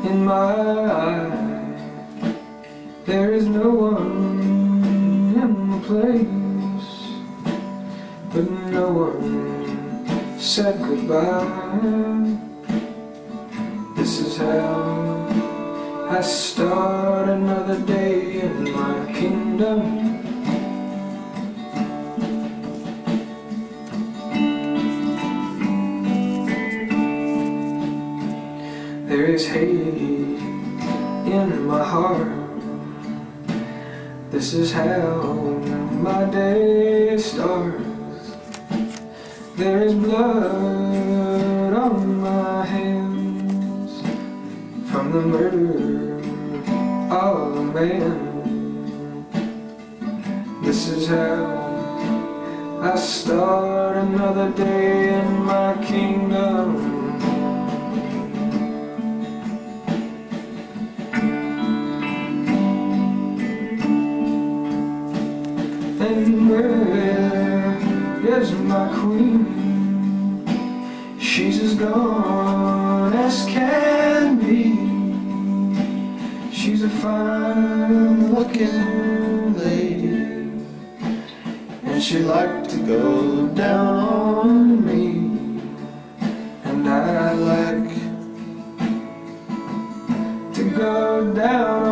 in my eye. There is no one in the place, but no one said goodbye. This is how I start another day in my kingdom. There is hate in my heart. This is how my day starts. There is blood on my hands from the murder of a man. This is how I start another day in my kingdom. And where is my queen? She's as gone as can be. She's a fine looking lady, and she liked to go down on me, and I like to go down on